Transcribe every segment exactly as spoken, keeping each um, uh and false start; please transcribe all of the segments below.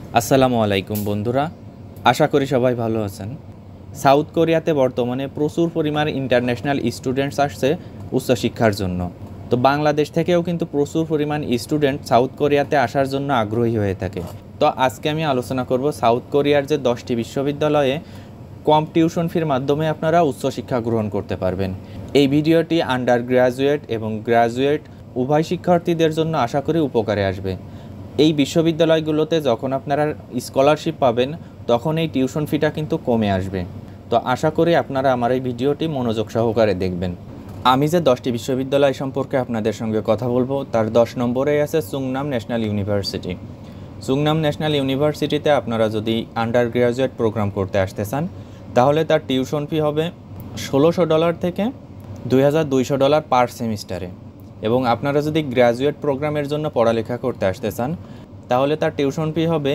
আসসালামু আলাইকুম বন্ধুরা, আশা করি সবাই ভালো আছেন। সাউথ কোরিয়াতে বর্তমানে প্রচুর পরিমাণ ইন্টারন্যাশনাল স্টুডেন্টস আসছে উচ্চশিক্ষার জন্য। তো বাংলাদেশ থেকেও কিন্তু প্রচুর পরিমাণ স্টুডেন্ট সাউথ কোরিয়াতে আসার জন্য আগ্রহী হয়ে থাকে। তো আজকে আমি আলোচনা করব সাউথ কোরিয়ার যে দশটি বিশ্ববিদ্যালয়ে কম টিউশন ফির মাধ্যমে আপনারা উচ্চশিক্ষা গ্রহণ করতে পারবেন। এই ভিডিওটি আন্ডার গ্র্যাজুয়েট এবং গ্র্যাজুয়েট উভয় শিক্ষার্থীদের জন্য আশা করি উপকারে আসবে। এই বিশ্ববিদ্যালয়গুলোতে যখন আপনারা স্কলারশিপ পাবেন তখন এই টিউশন ফিটা কিন্তু কমে আসবে। তো আশা করি আপনারা আমার এই ভিডিওটি মনোযোগ সহকারে দেখবেন। আমি যে দশটি বিশ্ববিদ্যালয় সম্পর্কে আপনাদের সঙ্গে কথা বলবো তার দশ নম্বরে আছে Seongnam national university. Seongnam national ইউনিভার্সিটিতে আপনারা যদি আন্ডার গ্র্যাজুয়েট প্রোগ্রাম করতে আসতে চান তাহলে তার টিউশন ফি হবে ষোলোশো ডলার থেকে দুই হাজার দুইশো ডলার পার সেমিস্টারে, এবং আপনারা যদি গ্র্যাজুয়েট প্রোগ্রামের জন্য পড়ালেখা করতে আসতে চান তাহলে তার টিউশন ফি হবে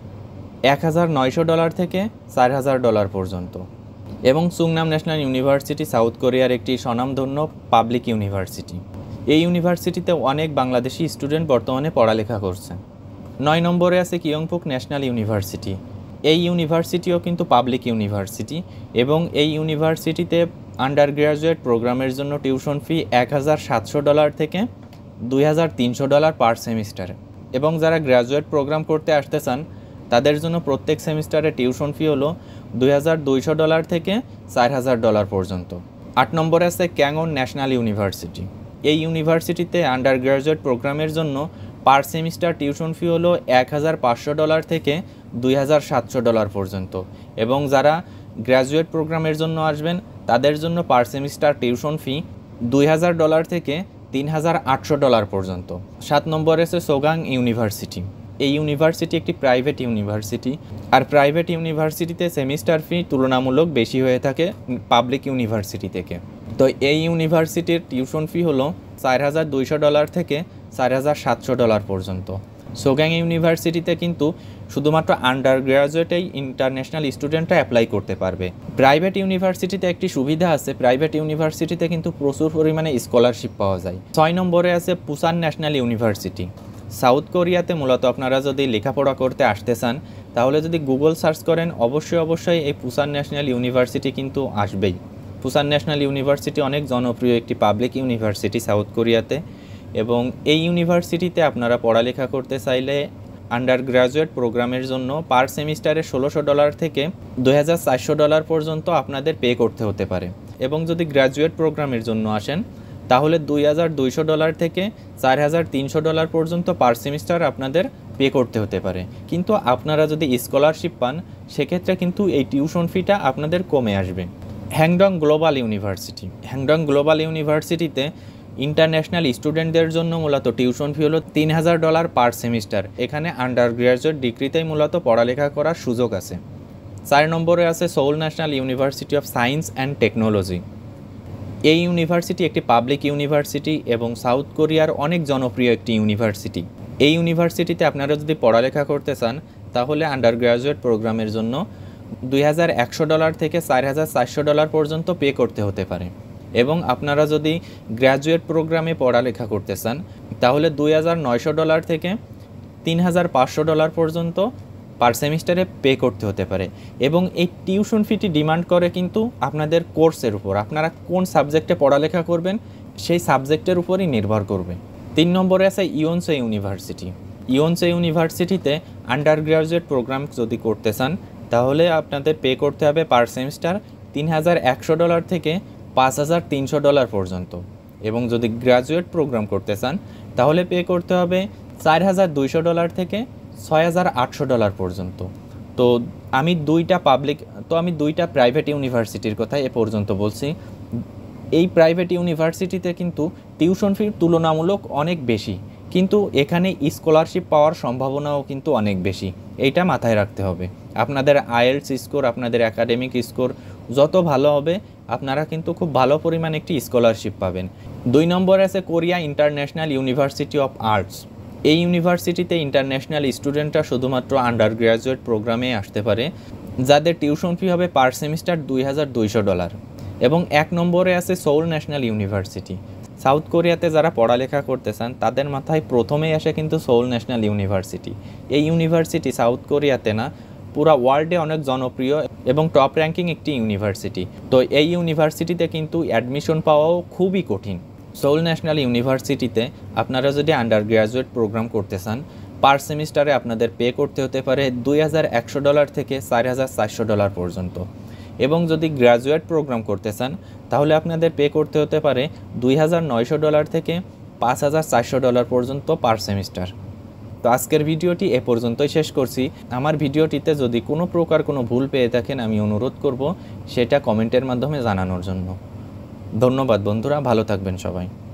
এক হাজার নয়শো ডলার থেকে চার হাজার ডলার পর্যন্ত। এবং সুংনাম ন্যাশনাল ইউনিভার্সিটি সাউথ কোরিয়ার একটি স্বনামধন্য পাবলিক ইউনিভার্সিটি। এই ইউনিভার্সিটিতে অনেক বাংলাদেশি স্টুডেন্ট বর্তমানে পড়ালেখা করছে। নয় নম্বরে আছে কিয়ংপুক ন্যাশনাল ইউনিভার্সিটি। এই ইউনিভার্সিটিও কিন্তু পাবলিক ইউনিভার্সিটি, এবং এই ইউনিভার্সিটিতে আন্ডার গ্র্যাজুয়েট প্রোগ্রামের জন্য টিউশন ফি এক হাজার সাতশো ডলার থেকে দুই হাজার তিনশো ডলার পার সেমিস্টারে। এবং যারা গ্র্যাজুয়েট প্রোগ্রাম করতে আসতে চান তাদের জন্য প্রত্যেক সেমিস্টারে টিউশন ফি হলো দুই হাজার দুইশো ডলার থেকে চার হাজার ডলার পর্যন্ত। আট নম্বরে আছে ক্যাংওন ন্যাশনাল ইউনিভার্সিটি। এই ইউনিভার্সিটিতে আন্ডার গ্র্যাজুয়েট প্রোগ্রামের জন্য পার সেমিস্টার টিউশন ফি হলো এক হাজার পাঁচশো ডলার থেকে দুই হাজার সাতশো ডলার পর্যন্ত। এবং যারা গ্র্যাজুয়েট প্রোগ্রামের জন্য আসবেন তাদের জন্য পার সেমিস্টার টিউশন ফি দুই হাজার ডলার থেকে তিন হাজার আটশো ডলার পর্যন্ত। সাত নম্বরে আছে সোগাং ইউনিভার্সিটি। এই ইউনিভার্সিটি একটি প্রাইভেট ইউনিভার্সিটি, আর প্রাইভেট ইউনিভার্সিটিতে সেমিস্টার ফি তুলনামূলক বেশি হয়ে থাকে পাবলিক ইউনিভার্সিটি থেকে। তো এই ইউনিভার্সিটির টিউশন ফি হলো চার হাজার দুইশো ডলার থেকে চার হাজার সাতশো ডলার পর্যন্ত। সোগাং ইউনিভার্সিটিতে কিন্তু শুধুমাত্র আন্ডার গ্র্যাজুয়েটেই ইন্টারন্যাশনাল স্টুডেন্টরা অ্যাপ্লাই করতে পারবে। প্রাইভেট ইউনিভার্সিটিতে একটি সুবিধা আছে, প্রাইভেট ইউনিভার্সিটিতে কিন্তু প্রচুর পরিমাণে স্কলারশিপ পাওয়া যায়। ছয় নম্বরে আছে পুসান ন্যাশনাল ইউনিভার্সিটি। সাউথ কোরিয়াতে মূলত আপনারা যদি লেখাপড়া করতে আসতে চান তাহলে যদি গুগল সার্চ করেন অবশ্যই অবশ্যই এই পুসান ন্যাশনাল ইউনিভার্সিটি কিন্তু আসবেই। পুসান ন্যাশনাল ইউনিভার্সিটি অনেক জনপ্রিয় একটি পাবলিক ইউনিভার্সিটি সাউথ কোরিয়াতে, এবং এই ইউনিভার্সিটিতে আপনারা পড়ালেখা করতে চাইলে আন্ডার গ্র্যাজুয়েট প্রোগ্রামের জন্য পার সেমিস্টারে ষোলোশো ডলার থেকে দুই হাজার চারশো ডলার পর্যন্ত আপনাদের পে করতে হতে পারে। এবং যদি গ্র্যাজুয়েট প্রোগ্রামের জন্য আসেন তাহলে দুই হাজার দুইশো ডলার থেকে চার হাজার তিনশো ডলার পর্যন্ত পার সেমিস্টার আপনাদের পে করতে হতে পারে। কিন্তু আপনারা যদি স্কলারশিপ পান সেক্ষেত্রে কিন্তু এই টিউশন ফিটা আপনাদের কমে আসবে। Handong global university. Handong global ইউনিভার্সিটিতে ইন্টারন্যাশনাল স্টুডেন্টদের জন্য মূলত টিউশন ফি হলো তিন হাজার ডলার পার সেমিস্টার। এখানে আন্ডার গ্র্যাজুয়েট ডিগ্রিতেই মূলত পড়ালেখা করার সুযোগ আছে। চার নম্বরে আছে Seoul national university of science and technology. এই ইউনিভার্সিটি একটি পাবলিক ইউনিভার্সিটি এবং সাউথ কোরিয়ার অনেক জনপ্রিয় একটি ইউনিভার্সিটি। এই ইউনিভার্সিটিতে আপনারা যদি পড়ালেখা করতে চান তাহলে আন্ডার গ্র্যাজুয়েট প্রোগ্রামের জন্য দুই হাজার একশো ডলার থেকে চার হাজার চারশো ডলার পর্যন্ত পে করতে হতে পারে। এবং আপনারা যদি গ্র্যাজুয়েট প্রোগ্রামে পড়ালেখা করতে চান তাহলে দুই হাজার নয়শো ডলার থেকে তিন হাজার পাঁচশো ডলার পর্যন্ত পার সেমিস্টারে পে করতে হতে পারে। এবং এই টিউশন ফিটি ডিমান্ড করে কিন্তু আপনাদের কোর্সের উপর, আপনারা কোন সাবজেক্টে পড়ালেখা করবেন সেই সাবজেক্টের উপরই নির্ভর করবে। তিন নম্বরে আছে ইয়োনসে ইউনিভার্সিটি। ইয়োনসে ইউনিভার্সিটিতে আন্ডার গ্র্যাজুয়েট প্রোগ্রাম যদি করতে চান তাহলে আপনাদের পে করতে হবে পার সেমিস্টার তিন হাজার একশো ডলার থেকে পাঁচ হাজার তিনশো ডলার পর্যন্ত। এবং যদি গ্র্যাজুয়েট প্রোগ্রাম করতে চান তাহলে পে করতে হবে চার হাজার দুইশো ডলার থেকে ছয় হাজার আটশো ডলার পর্যন্ত। তো আমি দুইটা পাবলিক তো আমি দুইটা প্রাইভেট ইউনিভার্সিটির কথা এ পর্যন্ত বলছি। এই প্রাইভেট ইউনিভার্সিটিতে কিন্তু টিউশন ফি তুলনামূলক অনেক বেশি, কিন্তু এখানে স্কলারশিপ পাওয়ার সম্ভাবনাও কিন্তু অনেক বেশি। এইটা মাথায় রাখতে হবে। আপনাদের আইএলটিএস স্কোর, আপনাদের একাডেমিক স্কোর যত ভালো হবে আপনারা কিন্তু খুব ভালো পরিমাণ একটি স্কলারশিপ পাবেন। দুই নম্বরে আছে Korea international university of arts. এই ইউনিভার্সিটিতে ইন্টারন্যাশনাল স্টুডেন্টরা শুধুমাত্র আন্ডার গ্র্যাজুয়েট প্রোগ্রামে আসতে পারে, যাদের টিউশন ফি হবে পার সেমিস্টার দুই হাজার দুইশো ডলার। এবং এক নম্বরে আছে সোল ন্যাশনাল ইউনিভার্সিটি। সাউথ কোরিয়াতে যারা পড়ালেখা করতে চান তাদের মাথায় প্রথমেই আসে কিন্তু সোল ন্যাশনাল ইউনিভার্সিটি। এই ইউনিভার্সিটি সাউথ কোরিয়াতে না, পুরা ওয়ার্ল্ডে অনেক জনপ্রিয় এবং টপ র্যাঙ্কিং একটি ইউনিভার্সিটি। তো এই ইউনিভার্সিটিতে কিন্তু অ্যাডমিশন পাওয়াও খুবই কঠিন। সোল ন্যাশনাল ইউনিভার্সিটিতে আপনারা যদি আন্ডার গ্র্যাজুয়েট প্রোগ্রাম করতে চান, পার সেমিস্টারে আপনাদের পে করতে হতে পারে দুই হাজার একশো ডলার থেকে চার হাজার চারশো ডলার পর্যন্ত। এবং যদি গ্র্যাজুয়েট প্রোগ্রাম করতে চান তাহলে আপনাদের পে করতে হতে পারে দুই হাজার নয়শো ডলার থেকে পাঁচ হাজার চারশো ডলার পর্যন্ত পার সেমিস্টার। তো আজকের ভিডিওটি এ পর্যন্তই শেষ করছি। আমার ভিডিওটিতে যদি কোনো প্রকার কোনো ভুল পেয়ে থাকেন আমি অনুরোধ করব সেটা কমেন্টের মাধ্যমে জানানোর জন্য। ধন্যবাদ বন্ধুরা, ভালো থাকবেন সবাই।